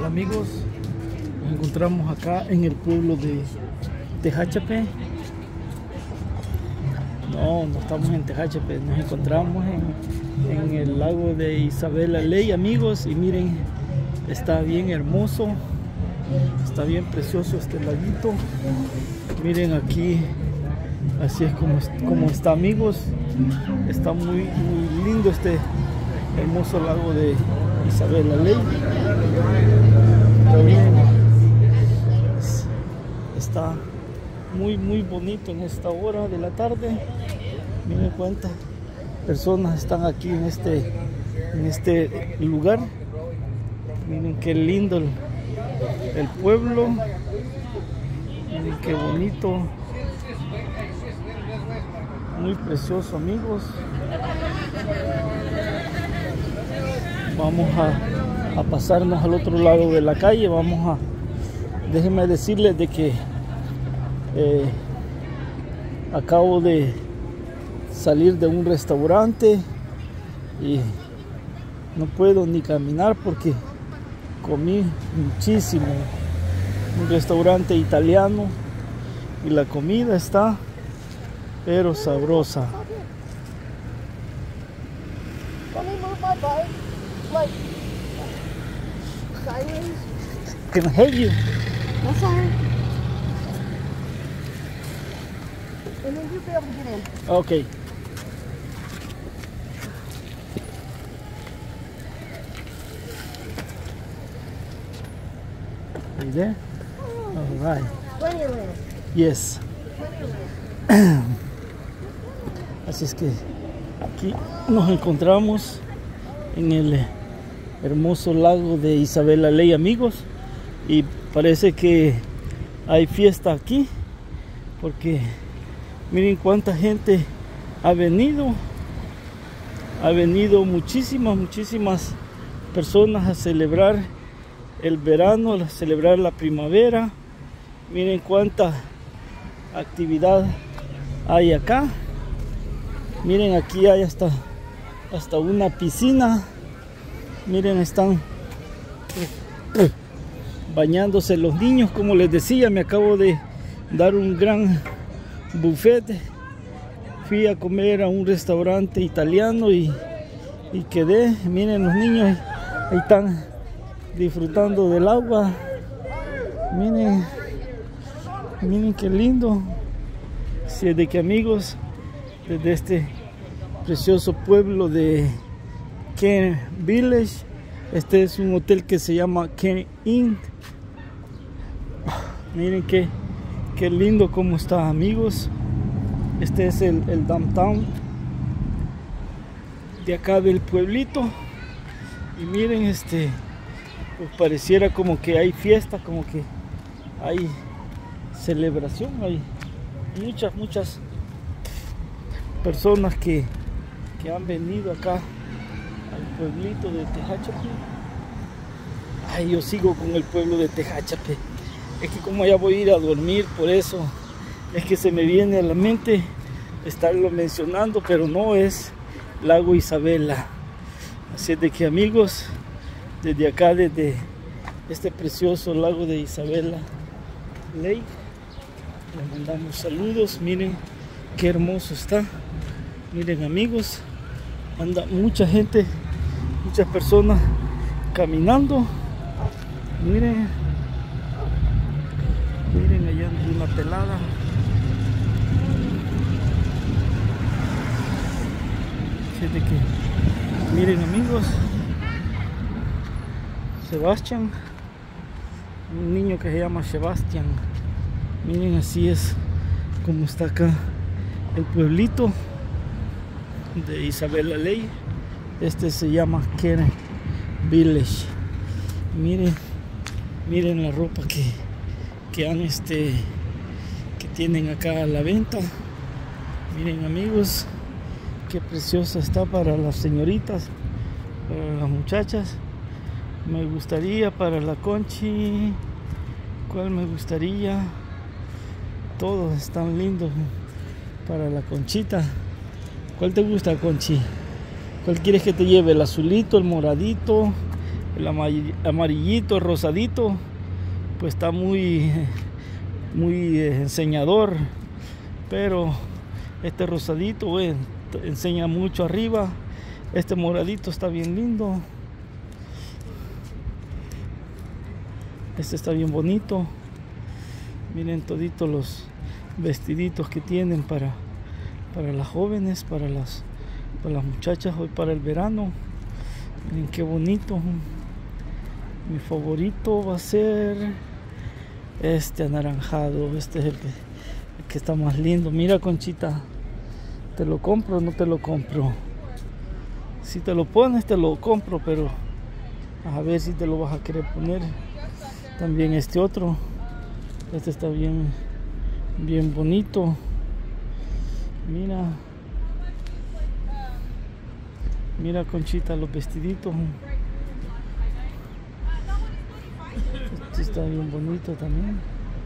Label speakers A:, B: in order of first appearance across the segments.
A: Hola amigos, nos encontramos acá en el pueblo de Tehachapi. No estamos en Tehachapi, nos encontramos en el lago de Isabel la Ley, amigos, y miren, está bien hermoso, está bien precioso este laguito. Miren aquí, así es como está, amigos. Está muy lindo este hermoso lago de Isabel la Ley. Está muy bonito en esta hora de la tarde. Miren cuántas personas están aquí en este lugar. Miren qué lindo el pueblo. Miren qué bonito, muy precioso, amigos. Vamos a pasarnos al otro lado de la calle. Déjenme decirles de que acabo de salir de un restaurante y no puedo ni caminar porque comí muchísimo. Un restaurante italiano y la comida está pero sabrosa. Can I help you?
B: That's all right. And then you'll be able to get in.
A: Okay. Are you there? All right.
B: Plenty of land.
A: Yes.
B: Plenty of land.
A: Así es que aquí nos encontramos en el hermoso lago de Isabel la Ley, amigos, y parece que hay fiesta aquí porque miren cuánta gente ha venido muchísimas personas a celebrar el verano, a celebrar la primavera. Miren cuánta actividad hay acá. Miren, aquí hay hasta una piscina. Miren, están bañándose los niños. Como les decía, me acabo de dar un gran buffet. Fui a comer a un restaurante italiano y quedé. Miren, los niños ahí están disfrutando del agua. Miren qué lindo. Así es de que, amigos, desde este precioso pueblo de Ken Village, este es un hotel que se llama Ken Inn. Miren qué lindo como está, amigos. Este es el downtown de acá del pueblito. Y miren, pues pareciera como que hay fiesta, como que hay celebración. Hay muchas personas que han venido acá al pueblito de Tehachapi. Ay, yo sigo con el pueblo de Tehachapi. Es que como ya voy a ir a dormir, por eso es que se me viene a la mente estarlo mencionando, pero no es Lago Isabela. Así es de que, amigos, desde acá, desde este precioso lago de Isabela Lake, les mandamos saludos. Miren qué hermoso está. Miren, amigos, anda mucha gente, muchas personas caminando. Miren allá hay una pelada. Fíjate que, miren, amigos, Sebastián, un niño que se llama Sebastián. Miren, así es como está acá el pueblito de Isabel la Ley. Este se llama Ken Village. Miren la ropa que han que tienen acá a la venta. Miren, amigos, qué preciosa está para las señoritas, para las muchachas. Me gustaría para la Conchi. ¿Cuál me gustaría? Todos están lindos para la Conchita. ¿Cuál te gusta, Conchi? ¿Cuál quieres que te lleve? ¿El azulito, el moradito, El amarillito, el rosadito, pues está muy enseñador, pero este rosadito enseña mucho arriba. Este moradito está bien lindo. Este está bien bonito. Miren toditos los vestiditos que tienen para las jóvenes, para las muchachas hoy para el verano. Miren qué bonito. Mi favorito va a ser este anaranjado. Este es el que está más lindo. Mira, Conchita, ¿te lo compro o no te lo compro? Si te lo pones te lo compro, pero a ver si te lo vas a querer poner. También este otro, este está bien bonito. Mira, Conchita, los vestiditos. Este está bien bonito también.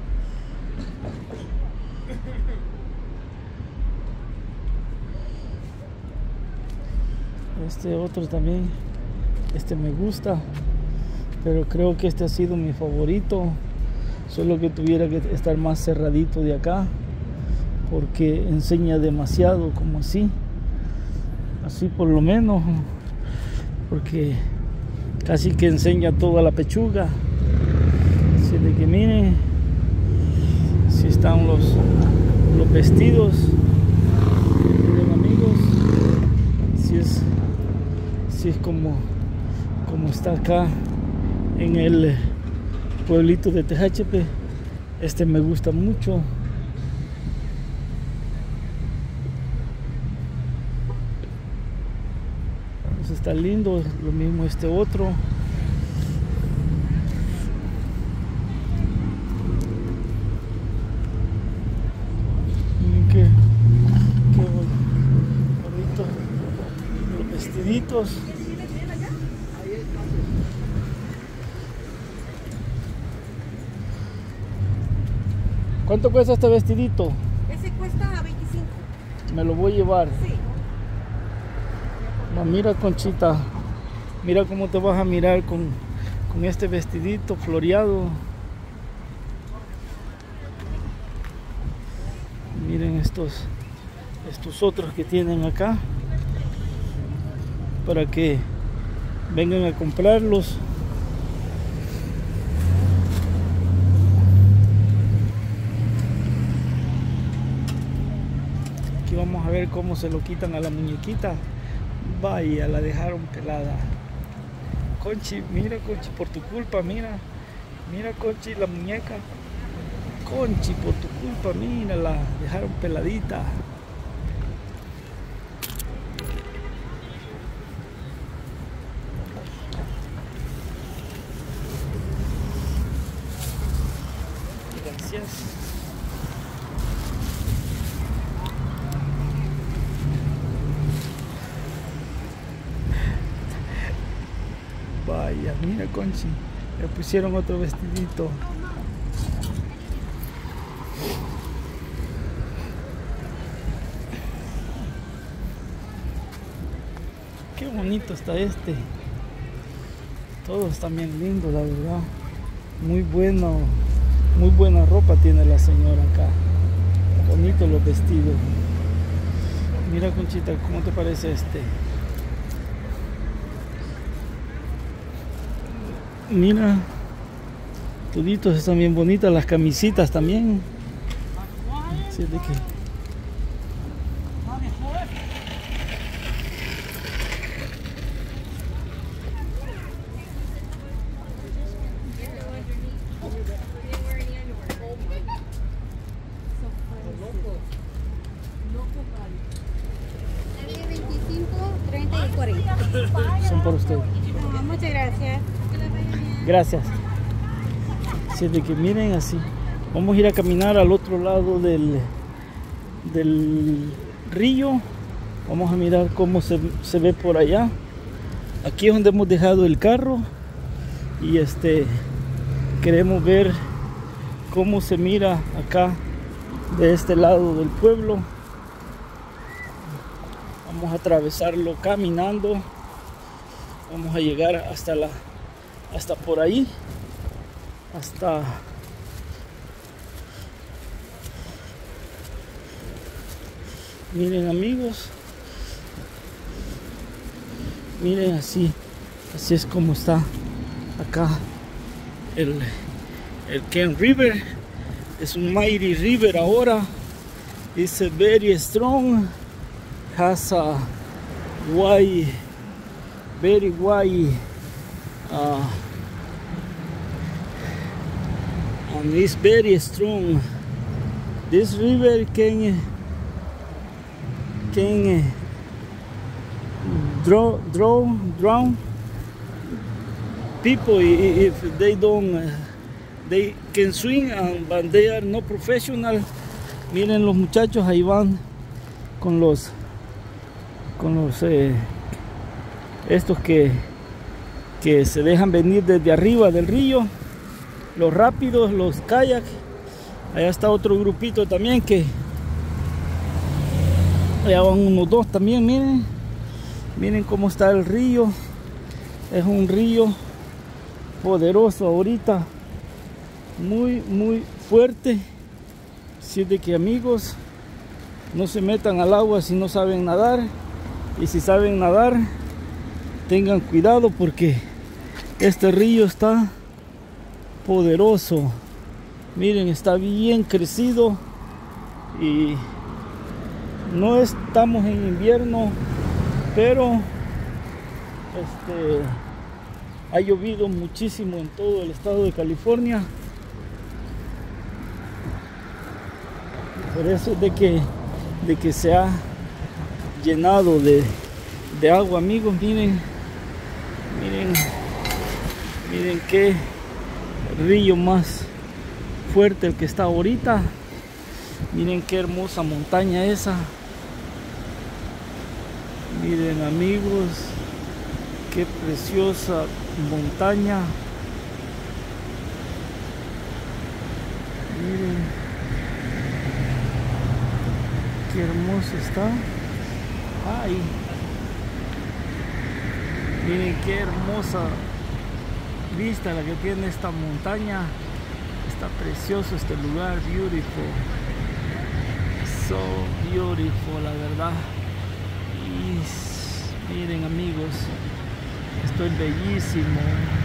A: Este otro también, este me gusta, pero creo que este ha sido mi favorito. Solo que tuviera que estar más cerradito de acá, porque enseña demasiado, como así por lo menos, porque casi que enseña toda la pechuga. Así de que miren, si están los vestidos, miren amigos, si es como está acá en el pueblito de Tehachapi. Este me gusta mucho. Pues está lindo, lo mismo este otro. Miren qué bonito los vestiditos. ¿Cuánto cuesta este vestidito?
B: Ese cuesta 25.
A: Me lo voy a llevar.
B: Sí.
A: Mira, Conchita, mira cómo te vas a mirar con este vestidito floreado. Miren estos otros que tienen acá, para que vengan a comprarlos. Aquí vamos a ver cómo se lo quitan a la muñequita. Vaya, la dejaron pelada. Conchi, mira, Conchi, por tu culpa, mira, Conchi, la muñeca. Conchi, por tu culpa, mira, la dejaron peladita. Gracias. Vaya, mira, Conchi, le pusieron otro vestidito. Qué bonito está este. Todos están bien lindos, la verdad. Muy buena ropa tiene la señora acá. Bonitos los vestidos. Mira, Conchita, ¿cómo te parece este? Mira, toditos están bien bonitas, las camisitas también. Así de que
B: Hay 25, 30 y 40.
A: son por usted.
B: Muchas gracias.
A: Gracias. Así de que miren así. Vamos a ir a caminar al otro lado del río. Vamos a mirar cómo se ve por allá. Aquí es donde hemos dejado el carro. Y queremos ver cómo se mira acá de este lado del pueblo. Vamos a atravesarlo caminando. Vamos a llegar hasta hasta por ahí, hasta miren amigos, miren así es como está acá el Kern River. Es un mighty river ahora. It's very strong, has a wide, very wide and it's very strong. This river can drown people if they don't they can swim, but they are not professional. Miren los muchachos ahí van con los estos que se dejan venir desde arriba del río, los rápidos, los kayak. Allá está otro grupito también que allá van unos dos también. Miren cómo está el río. Es un río poderoso ahorita, muy fuerte. Así de que amigos, no se metan al agua si no saben nadar, y si saben nadar tengan cuidado porque este río está poderoso. Miren, está bien crecido y no estamos en invierno, pero ha llovido muchísimo en todo el estado de California. Por eso es de que se ha llenado de agua, amigos. Miren qué río más fuerte el que está ahorita. Miren qué hermosa montaña esa. Miren amigos, qué preciosa montaña. Miren qué hermoso está. Ay, miren qué hermosa vista la que tiene esta montaña. Está precioso este lugar, beautiful, so beautiful, la verdad. Y miren amigos, esto es bellísimo.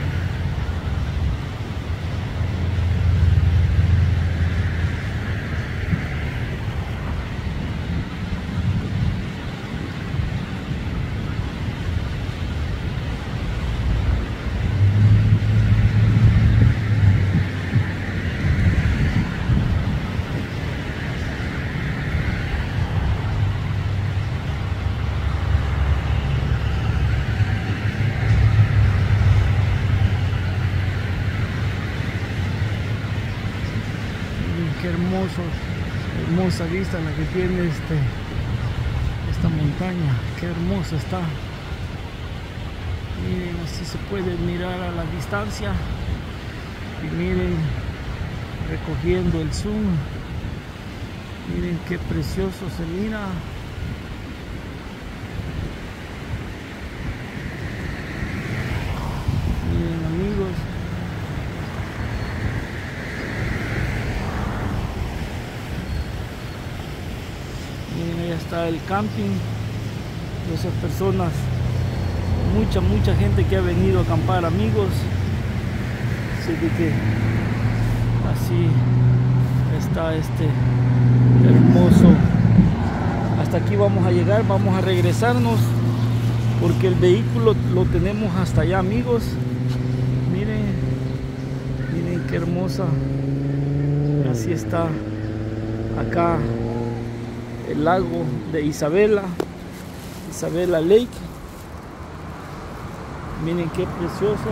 A: Qué hermosa vista la que tiene esta montaña. Qué hermosa está. Miren, así se puede mirar a la distancia. Y miren, recogiendo el zoom, miren qué precioso se mira. Miren amigos, está el camping de esas personas, mucha gente que ha venido a acampar, amigos. Así de que así está hermoso. Hasta aquí vamos a llegar, vamos a regresarnos porque el vehículo lo tenemos hasta allá, amigos. Miren qué hermosa, así está acá el lago de Isabela Lake. Miren qué precioso,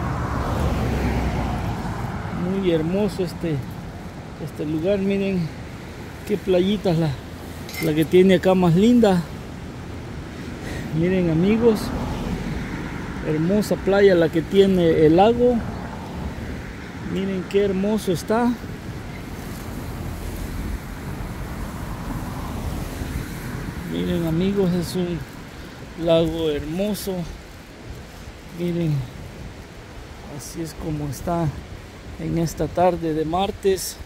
A: muy hermoso este lugar. Miren qué playitas la que tiene acá más linda. Miren amigos, hermosa playa la que tiene el lago. Miren qué hermoso está. Miren amigos, es un lago hermoso. Miren, Así es como está en esta tarde de martes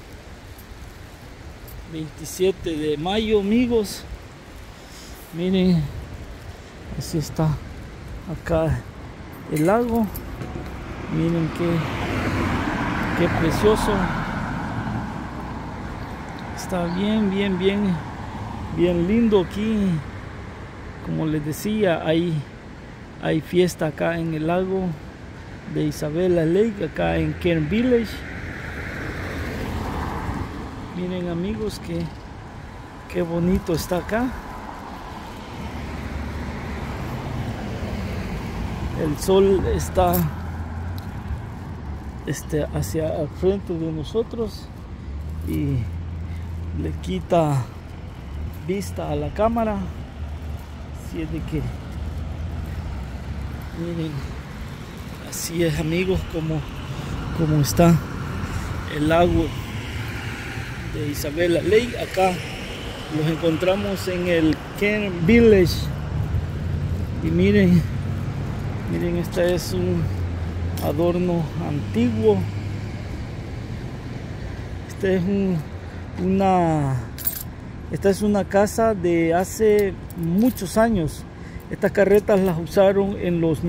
A: 27 de mayo, amigos. Miren, así está acá el lago. Miren qué precioso. Está bien lindo aquí. Como les decía, hay fiesta acá en el lago de Isabella Lake, acá en Kern Village. Miren, amigos, qué bonito está acá. El sol está hacia el frente de nosotros y le quita vista a la cámara. Así es de que miren, así es, amigos, como está el lago de Isabella Lake. Acá los encontramos en el Kern Village y miren, este es un adorno antiguo. Esta es una casa de hace muchos años. Estas carretas las usaron en los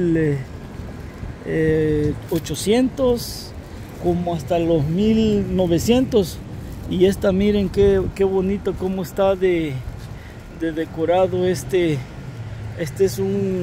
A: 1800 como hasta los 1900. Y esta, miren qué bonito cómo está de decorado. Este es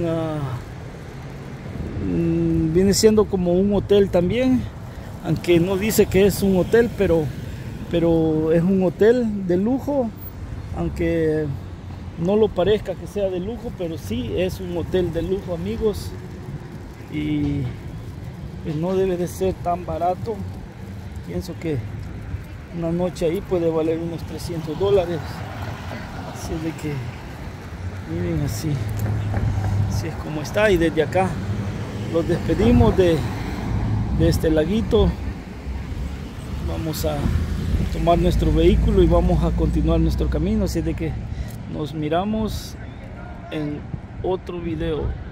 A: viene siendo como un hotel también, aunque no dice que es un hotel, pero es un hotel de lujo, aunque no lo parezca que sea de lujo, pero sí es un hotel de lujo, amigos. Y pues no debe de ser tan barato. Pienso que una noche ahí puede valer unos $300. Así de que miren, así es como está. Y desde acá los despedimos de este laguito. Vamos a tomar nuestro vehículo y vamos a continuar nuestro camino. Así de que nos miramos en otro video.